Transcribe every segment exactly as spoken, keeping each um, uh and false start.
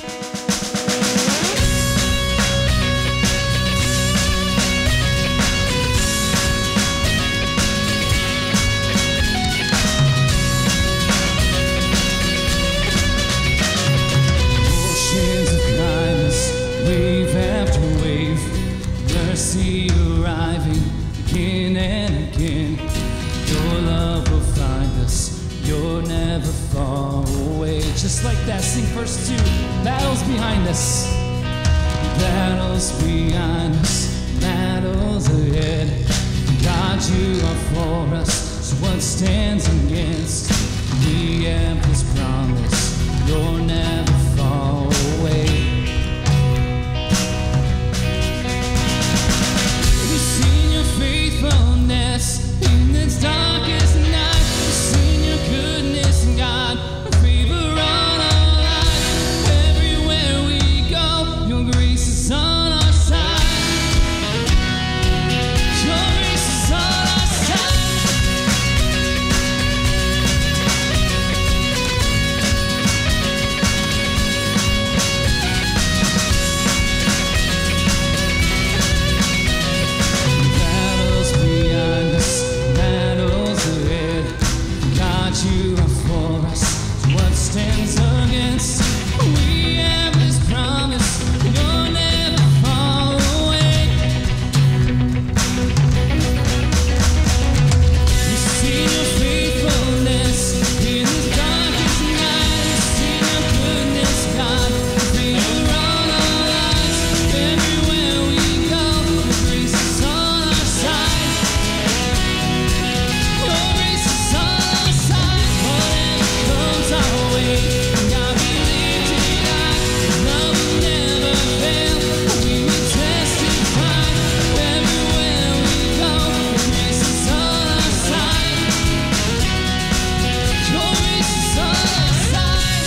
Mercy arriving again and again. Your love will find us, you're never far away. Just like that, sing verse two. Battles behind us, battles behind us, battles ahead. God, you are for us, so what stands against? We have this promise, you're never far away. In this darkest night, we've seen your goodness, God, a favor on our lives. Everywhere we go, your grace is on our side. Your grace is on our side. Battles behind us, battles ahead. God, you are for us, so what stands against? We have this promise, you're never far away. We've seen your faithfulness in this darkest night. We've seen your goodness, God, favor on our lives. Everywhere we go, your grace is on our side. Your grace is on our side. Whatever comes our way, God, we lift it high. Love will never fail. We will testify. Everywhere we go, your grace is on our side. Your grace is on our side.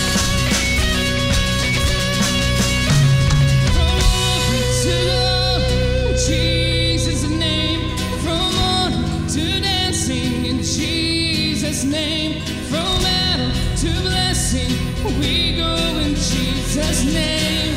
From glory to glory, in Jesus' name. From honor to dancing, in Jesus' name. From battle to blessing, we go in Jesus' name.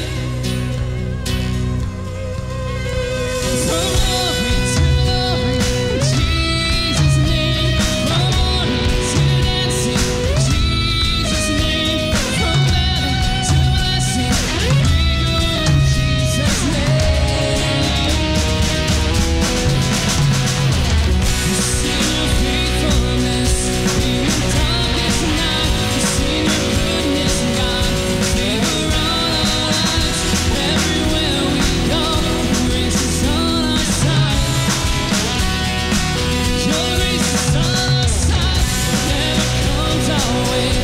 From glory to glory, in Jesus' name. From honor to dancing, in Jesus' name. From battle to blessing, we go in Jesus' name. We've seen your faithfulness in the darkest night. We've seen your goodness, God, favor on our lives. Everywhere we go, your grace is on our side. Your grace is on our side. Whatever comes our way,